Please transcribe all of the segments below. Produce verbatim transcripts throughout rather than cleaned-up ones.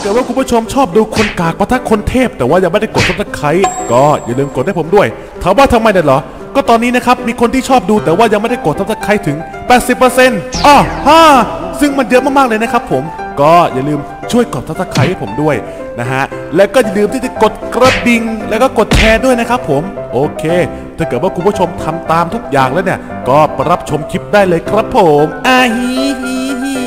กิดว่าคุณผู้ชมชอบดูคนกากปะทะคนเทพแต่ว่ายังไม่ได้กดซับสไครต์ก็อย่าลืมกดให้ผมด้วยถามว่าทำไมเนี่ยเหรอก็ตอนนี้นะครับมีคนที่ชอบดูแต่ว่ายังไม่ได้กดซับสไครต์ถึง แปดสิบเปอร์เซ็นต์ อ้อฮ่าซึ่งมันเยอะมากๆเลยนะครับผมก็อย่าลืมช่วยกดซับสไครต์ให้ผมด้วยนะฮะและก็อย่าลืมที่จะกดกระดิ่งแล้วก็กดแชร์ด้วยนะครับผมโอเคถ้าเกิดว่าคุณผู้ชมทำตามทุกอย่างแล้วเนี่ยก็รับชมคลิปได้เลยครับผมอาฮีฮีฮี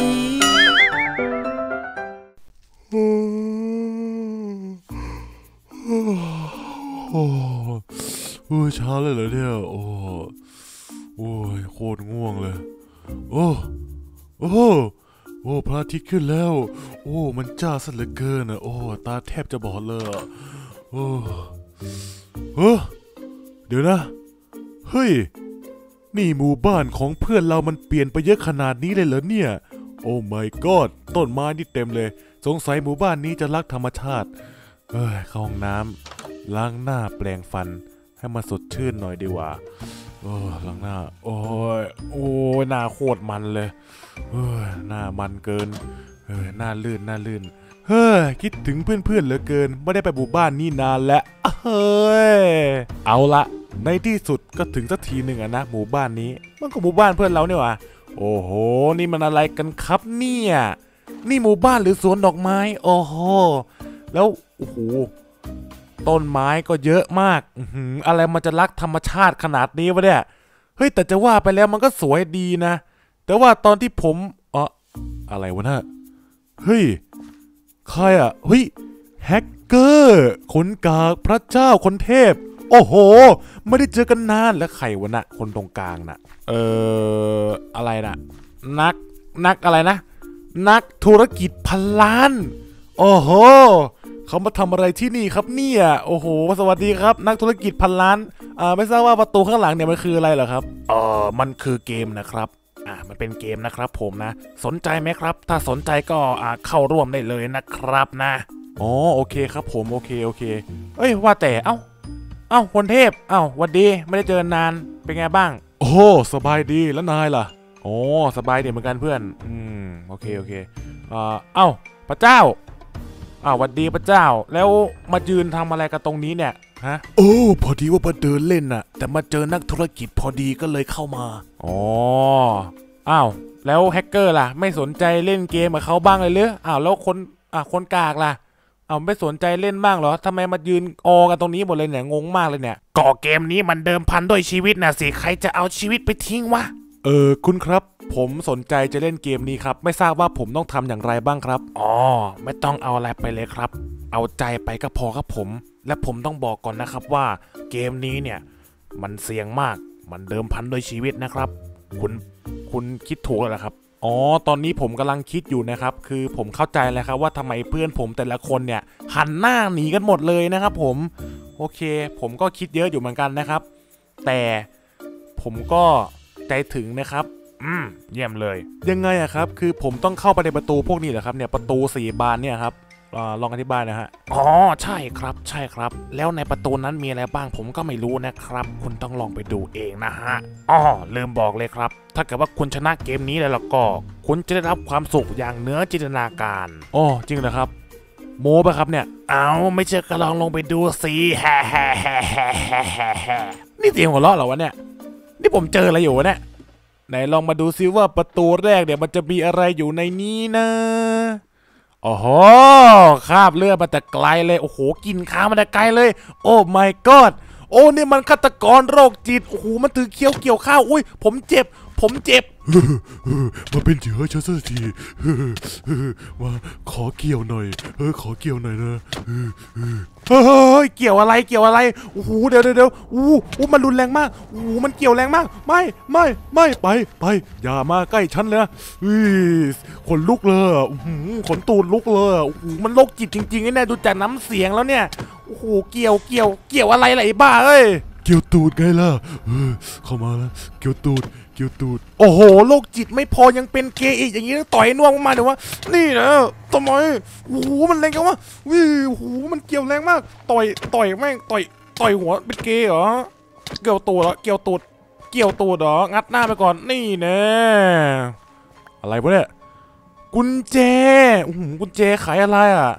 โอ้โหเช้าเลยเหรอเนี่ยโอ้โอ้ยโคตรง่วงเลยโอ้โอ้โอ้พระอาทิตย์ขึ้นแล้วโอ้มันจ้าซะเหลือเกินอ่ะโอ้ตาแทบจะบอดเลยโอ้เฮ้อเดี๋ยวนะเฮ้ยนี่หมู่บ้านของเพื่อนเรามันเปลี่ยนไปเยอะขนาดนี้เลยเหรอเนี่ยโอ้ my god ต้นไม้นี่เต็มเลยสงสัยหมู่บ้านนี้จะรักธรรมชาติเอ้ยเข้าห้องน้ำล้างหน้าแปรงฟันให้มันสดชื่นหน่อยดีกว่าโอ้ล้างหน้าโอ้ยโอ้ยหน้าโคตรมันเลยเฮ้ยหน้ามันเกินเฮ้ยหน้าลื่นหน้าลื่นเฮ้ยคิดถึงเพื่อนๆเหลือเกินไม่ได้ไปหมู่บ้านนี่นานแล้วเฮ้ยเอาละในที่สุดก็ถึงสักทีหนึ่งอะนะหมู่บ้านนี้มันก็หมู่บ้านเพื่อนเราเนี่ยว่ะโอ้โหนี่มันอะไรกันครับเนี่ยนี่หมู่บ้านหรือสวนดอกไม้โอ้โหแล้วโอ้โหต้นไม้ก็เยอะมากอืออะไรมันจะรักธรรมชาติขนาดนี้วะเนี่ยเฮ้ยแต่จะว่าไปแล้วมันก็สวยดีนะแต่ว่าตอนที่ผมเอออะไรวะน่ะเฮ้ยใครอ่ะเฮ้ยแฮกเกอร์คนกากพระเจ้าคนเทพโอ้โหไม่ได้เจอกันนานแล้วใครวะน่ะคนตรงกลางน่ะเอออะไรน่ะนักนักอะไรนะนักธุรกิจพันล้านโอ้โหเขามาทำอะไรที่นี่ครับเนี่ยโอ้โหสวัสดีครับนักธุรกิจพันล้านอ่าไม่ทราบว่าประตูข้างหลังเนี่ยมันคืออะไรเหรอครับเออมันคือเกมนะครับอ่ามันเป็นเกมนะครับผมนะสนใจไหมครับถ้าสนใจก็อ่าเข้าร่วมได้เลยนะครับนะอ๋อโอเคครับผมโอเคโอเคเอ้ยว่าแต่เอ้าเอ้าคนเทพเอ้าวันดีไม่ได้เจอนานเป็นไงบ้างโอ้สบายดีแล้วนายล่ะโอ้สบายดีเหมือนกันเพื่อนอืมโอเคโอเคอ่าเอ้าพระเจ้าอ้าววัดดีพระเจ้าแล้วมายืนทำอะไรกันตรงนี้เนี่ยฮะโอ้พอดีว่ามาเดินเล่นน่ะแต่มาเจอนักธุรกิจพอดีก็เลยเข้ามาอ๋ออ้าวแล้วแฮกเกอร์ล่ะไม่สนใจเล่นเกมกับเขาบ้างเลยหรืออ้าวแล้วคนอ่ะคนกากล่ะอ้าวไม่สนใจเล่นบ้างเหรอทำไมมายืนออกันตรงนี้หมดเลยเนี่ยงงมากเลยเนี่ยก่อเกมนี้มันเดิมพันด้วยชีวิตนะสิใครจะเอาชีวิตไปทิ้งวะเออคุณครับผมสนใจจะเล่นเกมนี้ครับไม่ทราบว่าผมต้องทำอย่างไรบ้างครับอ๋อไม่ต้องเอาอะไรไปเลยครับเอาใจไปก็พอครับผมและผมต้องบอกก่อนนะครับว่าเกมนี้เนี่ยมันเสี่ยงมากมันเดิมพันด้วยชีวิตนะครับคุณคุณคิดถูกแล้วครับอ๋อตอนนี้ผมกำลังคิดอยู่นะครับคือผมเข้าใจแล้วครับว่าทำไมเพื่อนผมแต่ละคนเนี่ยหันหน้าหนีกันหมดเลยนะครับผมโอเคผมก็คิดเยอะอยู่เหมือนกันนะครับแต่ผมก็ใจถึงนะครับอืมเยี่ยมเลยยังไงอะครับคือผมต้องเข้าไปในประตูพวกนี้เหรอครับเนี่ยประตูสี่บานเนี่ยครับอ่าลองอธิบายนะฮะอ๋อใช่ครับใช่ครับแล้วในประตูนั้นมีอะไรบ้างผมก็ไม่รู้นะครับคุณต้องลองไปดูเองนะฮะอ๋อลืมบอกเลยครับถ้าเกิดว่าคุณชนะเกมนี้แล้วก็คุณจะได้รับความสุขอย่างเหนือจินตนาการอ๋อจริงเหรอครับโม้ป่ะครับเนี่ยเอาไม่เชื่อก็ลองลงไปดูสิแฮ่แฮ่แฮ่แฮ่แฮ่แฮ่นี่เสียงหัวเราะเหรอวะเนี่ยนี่ผมเจออะไรอยู่วะเนี่ยไหนลองมาดูซิว่าประตูแรกเนี่ยมันจะมีอะไรอยู่ในนี้นะโอ้โหคราบเลือดมาแต่ไกลเลยโอ้โหกินข้าวมาแต่ไกลเลยโอ้ my god โอ้นี่มันฆาตกรโรคจิตโอ้โหมันถือเคี้ยวเกี่ยวข้าวอุ้ยผมเจ็บผมเจ็บมาเป็นเหยื่อฉันสักทีว่าขอเกี่ยวหน่อยเออขอเกี่ยวหน่อยนะเฮ้ยเกี่ยวอะไรเกี่ยวอะไรโอ้โหเดี๋ยวเดี๋ยวเดี๋ยวโอ้โหมันรุนแรงมากโอ้โหมันเกี่ยวแรงมากไม่ไม่ไม่ไปไปอย่ามาใกล้ฉันเลยขนลุกเลยขนตูดลุกเลยโอ้โหมันโรคจิตจริงๆไอ้เนี่ยดูจากน้ำเสียงแล้วเนี่ยโอ้โหเกี่ยวเกี่ยวเกี่ยวอะไรล่ะไอ้บ้าเอ้ยเกี่ยวตูดไงล่ะเข้ามาแล้วเกี่ยวตูดเกี่ยวตูดโอ้โหโรคจิตไม่พอยังเป็นเกย์อีกอย่างนี้ต่อยน่วงมาเดี๋ยวว่านี่นะทำไมโอ้โหมันแรงจังวะวิโอ้โหมันเกี่ยวแรงมากต่อยต่อยแม่งต่อยต่อยหัวเป็นเกย์เหรอเกี่ยวตูดเหรอเกี่ยวตูดเกี่ยวตูดเหรองัดหน้าไปก่อนนี่นะอะไรวะเนี่ยกุญแจโอ้โหกุญแจขายอะไรอ่ะ เ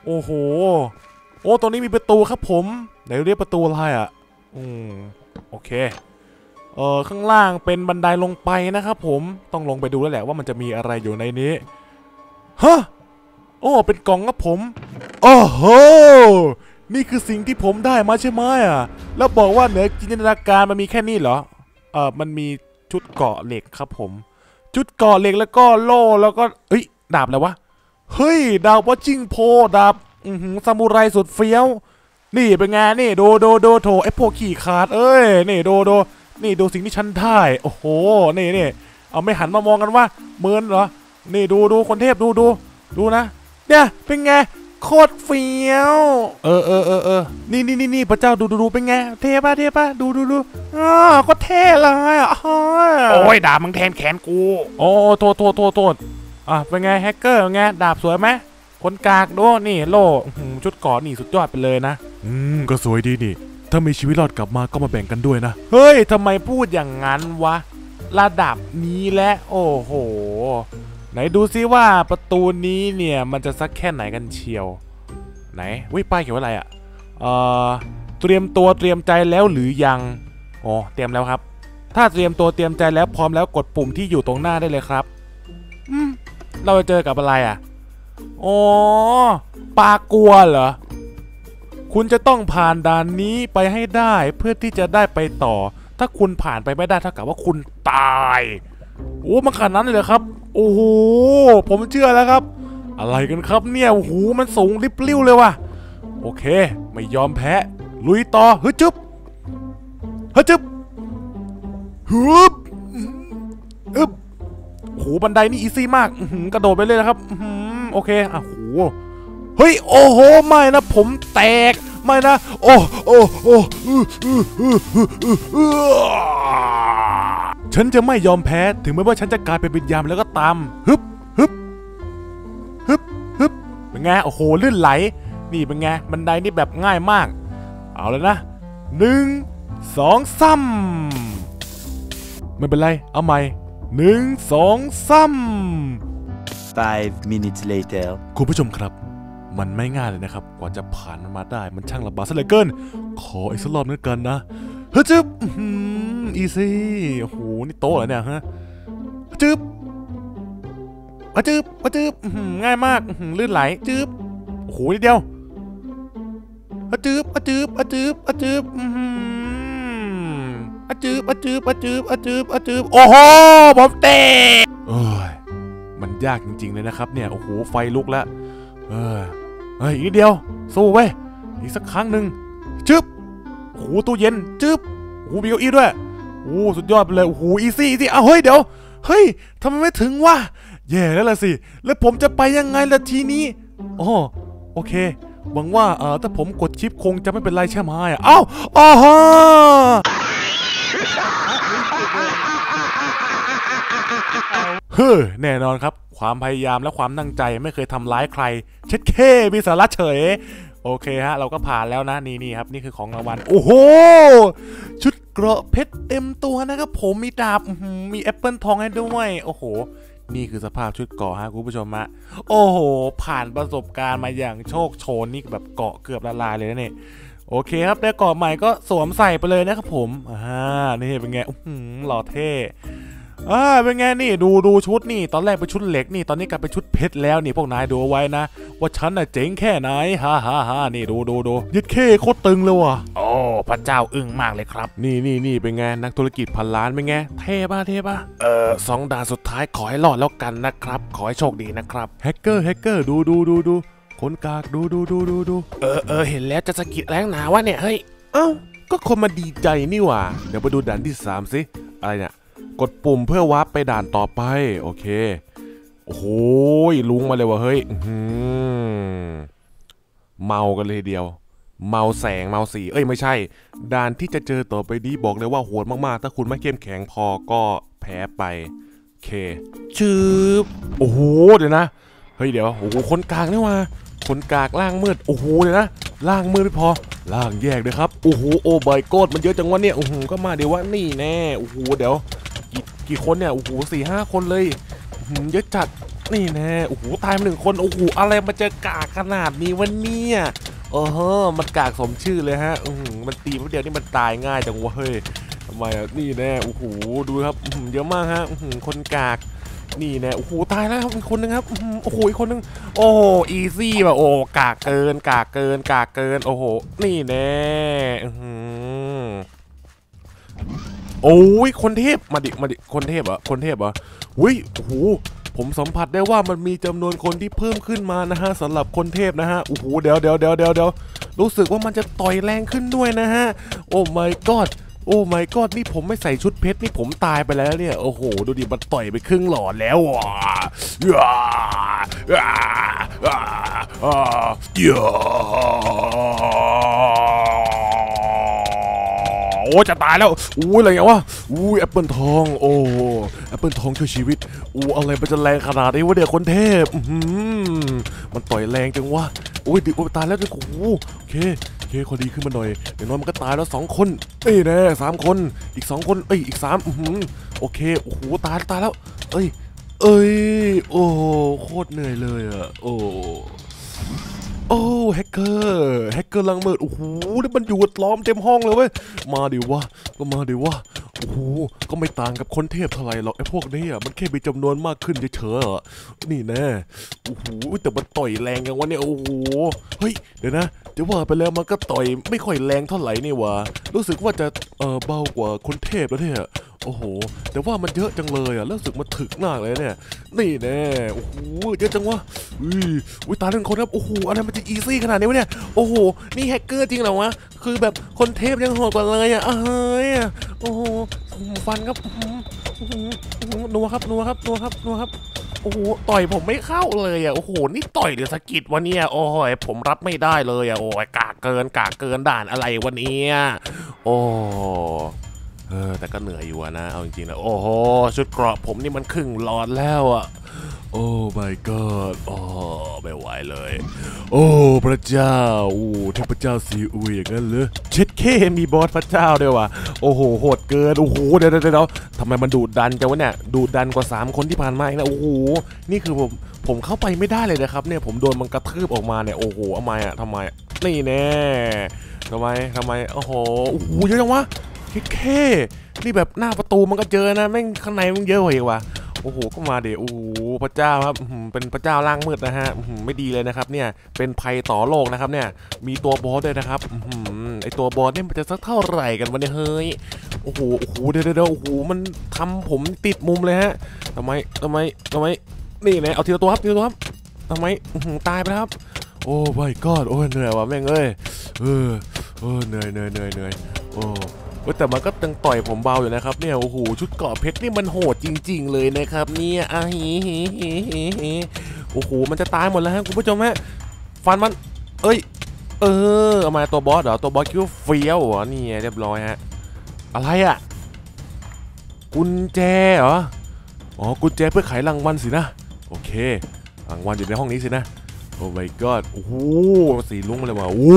โอ้โหโอ้ตรงนี้มีประตูครับผมไหนเรียกประตูอะไรอ่ะอืมโอเคเออข้างล่างเป็นบันไดลงไปนะครับผมต้องลงไปดูแล้วแหละว่ามันจะมีอะไรอยู่ในนี้ฮะโอ้เป็นกล่องครับผมโอ้โหนี่คือสิ่งที่ผมได้มาใช่ไหมอ่ะแล้วบอกว่าเหนือจินตนาการมันมีแค่นี้เหรอเออมันมีชุดเกราะเหล็กครับผมชุดเกราะเหล็กแล้วก็โล่แล้วก็เอ้ยดาบอะไรวะเฮ้ยดาบวัชิงโพดาบอือหือซามูไรสุดเฟี้ยวนี่เป็นไงนี่ดูดูดูโถไอพวกขี่ขาดเอ้ยนี่ดูดูนี่ดูสิ่งที่ฉันได้โอ้โหนี่นี่เอาไม่หันมามองกันว่าเหมือนเหรอนี่ดูดูคนเทพดูดูดูนะเนี่ยเป็นไงโคตรเฟี้ยวเออเออเออเออนี่นี่นี่นี่พระเจ้าดูดูดูเป็นไงเทป่ะเทป่ะดูดูดูอ่าก็เท่เลยอ่ะโอ้ยดาบมึงแทนแขนกูโอ้โทษโทษโทษโทษอ่ะเป็นไงแฮกเกอร์ไงดาบสวยไหมคนกากดูนี่โล่ชุดเกราะนี่สุดยอดไปเลยนะอืมก็สวยดีนี่ถ้ามีชีวิตรอดกลับมาก็มาแบ่งกันด้วยนะเฮ้ยทำไมพูดอย่างนั้นวะระดับนี้และโอ้โหไหนดูซิว่าประตูนี้เนี่ยมันจะสักแค่ไหนกันเชียวไหนวิป้ายเขียนว่าอะไรอ่ะเอ่อเตรียมตัวเตรียมใจแล้วหรือยังอ๋อเตรียมแล้วครับถ้าเตรียมตัวเตรียมใจแล้วพร้อมแล้วกดปุ่มที่อยู่ตรงหน้าได้เลยครับอืมเราจะเจอกับอะไรอ่ะอ๋อปลากลัวเหรอคุณจะต้องผ่านด่านนี้ไปให้ได้เพื่อที่จะได้ไปต่อถ้าคุณผ่านไปไม่ได้เท่ากับว่าคุณตายโอ้มันขนาดนั้นเลยเหรอครับโอ้โหผมเชื่อแล้วครับอะไรกันครับเนี่ยโอ้โหมันสูงริบลิ่วเลยว่ะโอเคไม่ยอมแพ้ลุยต่อฮึจึ๊บฮึจึ๊บฮึบอึ๊บโอ้โหบันไดนี่อีซี่มากกระโดดไปเลยนะครับโอเคอ่ะโหเฮ้ยโอ้โหไม่นะผมแตกไม่นะโอ้โอ้โอ้ฉันจะไม่ยอมแพ้ถึงแม้ว่าฉันจะกลายเป็นวิญญาณแล้วก็ตามฮึบฮึบฮึบฮึบเป็นไงโอ้โหลื่นไหลนี่เป็นไงบันไดนี่แบบง่ายมากเอาเลยนะหนึ่งสองสามไม่เป็นไรเอาใหม่หนึ่งสองสาม five minutes later คุณผู้ชมครับมันไม่ง่ายเลยนะครับกว่าจะผ่านมันมาได้มันช่างลำบากซะเหลือเกินขออีกสักรอบนึงกันนะเฮ้ยจึ๊บอีซี่โอ้โหนี่โต๊ะเหรอเนี่ยฮะจึ๊บอะจึ๊บอะจึ๊บง่ายมากลื่นไหลจึ๊บโอ้โหนิดเดียวอะจึ๊บอะจึ๊บอะจึ๊บอะจึ๊บอะจึ๊บอะจึ๊บอะจึ๊บอะจึ๊บอะจึ๊บโอ้โหผมเตะเอ้ยมันยากจริงๆเลยนะครับเนี่ยโอ้โหไฟลุกแล้วเออเฮ้ยอีกนิดเดียวสู้เว้ยอีกสักครั้งหนึ่งจึ๊บโอ้โหตู้เย็นจึ๊บโอ้โหมีเก้าอี้ด้วยโอ้สุดยอดไปเลยโอ้โหอีซี่อีซี่อ้าวเฮ้ยเดี๋ยวเฮ้ยทำไมไม่ถึงวะแย่แล้วล่ะสิแล้วผมจะไปยังไงล่ะทีนี้อ๋อโอเคหวังว่าเออถ้าผมกดชิปคงจะไม่เป็นไรใช่ไหมอ่ะอ้าวอ๋อฮะเฮ้ยแน่นอนครับความพยายามและความตั้งใจไม่เคยทำร้ายใครเช็ดเคมีสาระเฉยโอเคฮะเราก็ผ่านแล้วนะนี่นี่ครับนี่คือของรางวัลโอ้โหชุดเกราะเพชรเต็มตัวนะครับผมมีดาบมีแอปเปิลทองให้ด้วยโอ้โหนี่คือสภาพชุดเกราะฮะคุณผู้ชมฮะโอ้โหผ่านประสบการณ์มาอย่างโชคโชนนี่แบบเกราะเกือบละลายเลยนะเนี่ยโอเคครับได้เกราะใหม่ก็สวมใส่ไปเลยนะครับผมอ่านี่เป็นไงหล่อเท่อ่าเป็นไงนี่ดูดูชุดนี่ตอนแรกเป็นชุดเหล็กนี่ตอนนี้กลายเป็นชุดเพชรแล้วนี่พวกนายดูเอาไว้นะว่าฉันน่ะเจ๋งแค่ไหนฮ่าฮ่าฮ่านี่ดูดูดูยึดเข้โคตรตึงเลยว่ะโอ้พระเจ้าอึ้งมากเลยครับนี่นี่นี่เป็นไงนักธุรกิจพันล้านเป็นไงเท่ป่ะเท่ป่ะเออสองด่านสุดท้ายขอให้รอดแล้วกันนะครับขอให้โชคดีนะครับแฮกเกอร์แฮกเกอร์ดูดูดูดูคนกากดูดูดูดูดูเออเออเห็นแล้วจะสะกิดแรงหนาวะเนี่ยเฮ้ยเอ้าก็คนมาดีใจนี่หว่าเดี๋ยวไปดูด่านที่สามสิอะไรเนี่ยกดปุ่มเพื่อวาร์ปไปด่านต่อไปโอเคโอ้โหลุงมาเลยว่ะเฮ้ยเมากันเลยเดียวเมาแสงเมาสีเอ้ยไม่ใช่ด่านที่จะเจอต่อไปนี้บอกเลยว่าโหดมากๆถ้าคุณไม่เข้มแข็งพอก็แพ้ไปโอเคชืบโอ้โหเดี๋ยวนะเฮ้ยเดี๋ยวโอ้โหคนกลางนี่ว่าคนกลางล่างมืดโอ้โหเดี๋ยวนะล่างมืดไม่พอล่างแยกเลยครับโอ้โหโอ้ใบโกดมันเยอะจังวะเนี่ยโอ้โหก็มาเดี๋ยวว่านี่แน่โอ้โหเดี๋ยวกี่คนเนี่ยโอ้โหสี่ห้าคนเลยเยอะจัดนี่แน่โอ้โหตายมาหนึ่งคนโอ้โหอะไรมันจะกากขนาดนี้วันนี้เออเฮ้อมันกากสมชื่อเลยฮะอืมมันตีแป๊บเดียวนี่มันตายง่ายจังวะเฮ้ยทำไมอ่ะนี่แน่โอ้โหดูครับเยอะมากฮะคนกากนี่แน่โอ้โหตายแล้วครับอีกคนนึงครับโอ้โหอีกคนนึงโอ้โหอีซี่ว่ะโอ้กากเกินกากเกินกากเกินโอ้โหนี่แน่โอ้ยคนเทพมาดิมาดิคนเทพอ่ะคนเทพอ่ะอุ้ยโอ้โหผมสัมผัสได้ว่ามันมีจำนวนคนที่เพิ่มขึ้นมานะฮะสำหรับคนเทพนะฮะโอ้โหเดี๋ยวเดี๋ยวเดี๋ยวเดี๋ยวเดี๋ยวรู้สึกว่ามันจะต่อยแรงขึ้นด้วยนะฮะโอ้ my god โอ้ my god นี่ผมไม่ใส่ชุดเพชรนี่ผมตายไปแล้วเนี่ยโอ้โหดูดิมันต่อยไปครึ่งหลอดแล้วอ่ะอ่าอ่าอ่าอ่าโอ้จะตายแล้วอู้อะไรเงี้ยวะอู้แอปเปิลทองโอ้แอปเปิลทองช่วยชีวิตอู้อะไรมันจะแรงขนาดนี้วะเดี๋ยวคนเทพมันต่อยแรงจังวะโอ้ยดิโอ้ตายแล้วโอ้โหโอเคโอเคคนดีขึ้นมาหน่อยอย่างน้อยมันก็ตายแล้วสองคนเอ้ยแน่สามคนอีกสองคนเอ้ยอีกสามโอเคโอ้โหตายตายแล้วเอ้ยเอ้ยโอ้โคตรเหนื่อยเลยอะโอ้โอ้แฮกเกอร์แฮกเกอร์ลังมืดโอ้โหนี่มันอยู่ล้อมเต็มห้องเลยเว้ยมาดิวะก็มาดิวะโอ้โหก็ไม่ต่างกับคนเทพเท่าไหร่หรอกไอ้พวกนี้อ่ะมันแค่มีจำนวนมากขึ้นเฉยๆอ่ะนี่แน่โอ้โหแต่มันต่อยแรงกันวะเนี่ยโอ้โหเฮ้ยเดี๋ยวนะจะว่าไปแล้วมันก็ต่อยไม่ค่อยแรงเท่าไหร่นี่วะรู้สึกว่าจะเออเบากว่าคนเทพแล้วเนี่ยโอ้โหแต่ว่ามันเยอะจังเลยอ่ะรู้สึกมันถึกมากเลยเนี่ยนี่แน่โอ้โหเยอะจังวะอุ้ยอุ้ยตาเรื่องคนครับโอ้โหอะไรมันจะอีซี่ขนาดนี้วะเนี่ยโอ้โหนี่แฮกเกอร์จริงเหรอวะคือแบบคนเทพยังโหดกว่าเลยอ่ะเฮ้ยโอ้โหฟันครับนัวครับนัวครับนัวครับนัวครับโอ้โหต่อยผมไม่เข้าเลยอ่ะโอ้โหนี่ต่อยหรือสะกิดวะเนี่ยโอ้ยผมรับไม่ได้เลยอ่ะโอ้ยกากเกินกากเกินด่านอะไรวะเนี่ยโอ้เออแต่ก็เหนื่อยอยู่นะเอาจริงๆนะโอ้โหชุดเกราะผมนี่มันครึ่งหลอดแล้วอ่ะโอ้ my god โอ้ไม่ไหวเลยโอ้พระเจ้าโอ้เทพเจ้าซีอุยอย่างนั้นเลยเช็ดเคมีบอสพระเจ้าด้วยว่ะโอ้โหโหดเกินโอ้โหเดี๋ยวเดี๋ยวเดี๋ยวทำไมมันดูดดันจังวะเนี่ยดูดดันกว่าสามคนที่ผ่านมาอีกนะโอ้โหนี่คือผมผมเข้าไปไม่ได้เลยนะครับเนี่ยผมโดนมันกระทืบออกมาเนี่ยโอ้โหทำไมอ่ะทำไมนี่แน่ทำไมทำไมโอ้โหโอ้โหเยอะจังวะเช็ดเคนี่แบบหน้าประตูมันก็เจอนะแม่งข้างในมันเยอะกว่าอีกว่ะโอ้โหก็มาเดี๋ยวโอ้โหพระเจ้าครับเป็นพระเจ้าล่างมืดนะฮะไม่ดีเลยนะครับเนี่ยเป็นภัยต่อโลกนะครับเนี่ยมีตัวบอสด้วยนะครับไอตัวบอสเนี่ยมันจะสักเท่าไหร่กันวะเนี่ยเฮ้ยโอ้โหโอ้โหเดี๋ยวเดี๋ยวโอ้โหมันทำผมติดมุมเลยฮะทำไมทำไมทำไมนี่นะเอาทีละตัวครับทีละตัวครับทำไมตายไปครับโอ้my godโอ้เหนื่อยว่ะแม่งเอ้ยเออเออเหนื่อยเหนื่อยเหนื่อยเหนื่อยโอ้แต่มันก็ยังต่อยผมเบาอยู่นะครับเนี่ยโอ้โหชุดเกราะเพชรนี่มันโหดจริงๆเลยนะครับเนี่ยอ่ะฮีฮีโอ้โหมันจะตายหมดแล้วฮะคุณผู้ชมฮะฟันมันเอ้ยเออเอามาตัวบอสเหรอตัวบอสคิวเฟี้ยวเหรอนี่เรียบร้อยฮะอะไรอ่ะกุญแจเหรออ๋อกุญแจเพื่อไขรางวัลสินะโอเครางวัลอยู่ในห้องนี้สินะโอ้ my god โอ้โหสีลุ้งมาเลยว่ะโอ้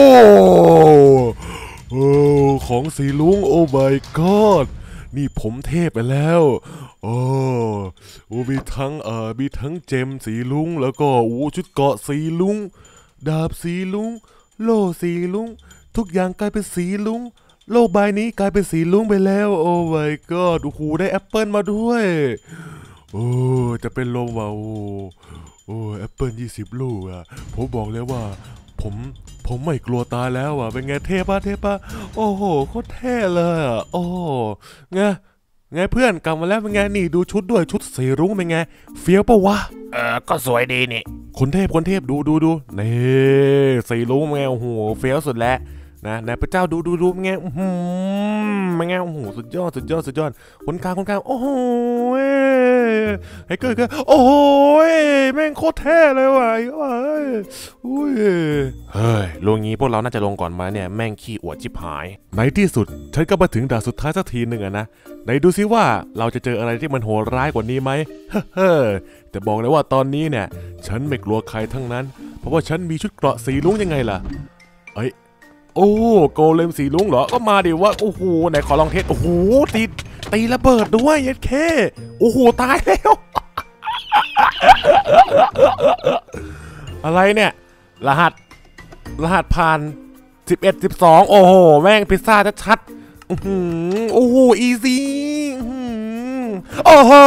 โอ้ของสีลุงโอ้ my god นี่ผมเทพไปแล้วโอ้โอ้มีทั้งเอ่อมีทั้งเจมสีลุงแล้วก็โอ้ชุดเกราะสีลุงดาบสีลุงโล่สีลุงทุกอย่างกลายเป็นสีลุงโลกใบนี้กลายเป็นสีลุงไปแล้วโอ้ my god โอ้โหได้แอปเปิลมาด้วยโอ้จะเป็นลมว่ะโอ้โอ้แอปเปิลยี่สิบลูกอ่ะผมบอกแล้วว่าผมผมไม่กลัวตายแล้วอ่ะเป็นไงเทพป่ะเทพป่ะโอ้โหโคตรเท่เลยอ่ะโอ้ไงไงเพื่อนกลับมาแล้วเป็นไงนี่ดูชุดด้วยชุดสีรุ้งเป็นไงเฟี้ยวปะวะเออก็สวยดีนี่คนเทพคนเทพดูดูดูนี่สีรุ้งเป็นไงโอ้โหเฟี้ยวสุดแล้วนะนายพระเจ้าดูดูดูเป็นไงอืมเป็นไงโอ้โหสุดยอดสุดยอดสุดยอดคนกลางคนกลางโอ้โหไอ้เกิดเกิดโอ้โหแม่งโคตรเท่เลยว่ะอุ้ยเฮ้ยลงงี้พวกเราน่าจะลงก่อนมาเนี่ยแม่งขี้อวดชิบหายในที่สุดฉันก็มาถึงด่านสุดท้ายสักทีหนึ่งอะนะไหนดูซิว่าเราจะเจออะไรที่มันโหดร้ายกว่านี้ไหมเฮ้อแต่บอกเลยว่าตอนนี้เนี่ยฉันไม่กลัวใครทั้งนั้นเพราะว่าฉันมีชุดเกราะสีลุ้งยังไงล่ะเอ้ยโอ้โกเลมสีลุ้งเหรอก็มาดิว่าโอ้โหไหนขอลองเทสโอ้โหตีตีระเบิดด้วยยัดเคโอ้โหตายแล้วอะไรเนี่ยรหัสรหัสผ่านสิบเอ็ด สิบสองโอ้โหแม่งพิซซ่าชัดๆอื้อหือโอ้โหอีซี่โอ้โห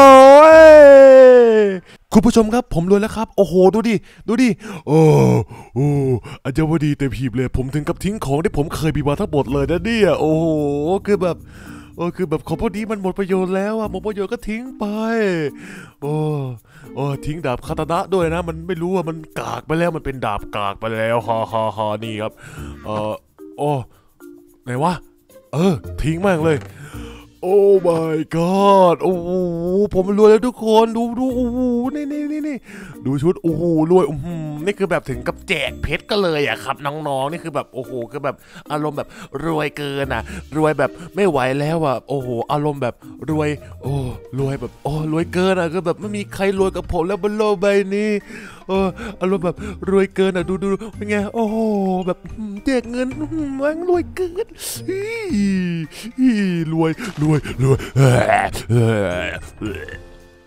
คุณผู้ชมครับผมรวยแล้วครับโอ้โหดูดิดูดิโอ้โอ้อาจารย์วดีเต็มพีบเลยผมถึงกับทิ้งของที่ผมเคยมีมาทั้งหมดเลยนะเนี่ยโอ้โหคือแบบโอ้คือแบบของพวกนี้มันหมดประโยชน์แล้วอะหมดประโยชน์ก็ทิ้งไปโอ้โอ้ทิ้งดาบคาตานะด้วยนะมันไม่รู้ว่ามันกากไปแล้วมันเป็นดาบกากไปแล้วฮ่าฮ่าฮ่านี่ครับเออโอ้ไหนวะเออทิ้งมากเลยโอ้ my god โอ้โหผมรวยแล้วทุกคนดูดูโอ้โหนี่นี่นี่นี่ดูชุดโอ้โหรวยอืมนี่คือแบบถึงกับแจกเพชรก็เลยอะครับน้องๆนี่คือแบบโอ้โหคือแบบอารมณ์แบบรวยเกินอะรวยแบบไม่ไหวแล้วอะโอ้โหอารมณ์แบบรวยโอ้รวยแบบโอ้รวยเกินอะคือแบบไม่มีใครรวยกับผมแล้วบนโลกใบนี้เอออารมณ์แบบรวยเกินอะดูดูเป็นไงโอ้โหแบบแจกเงินมันรวยเกินรวยรวยรวย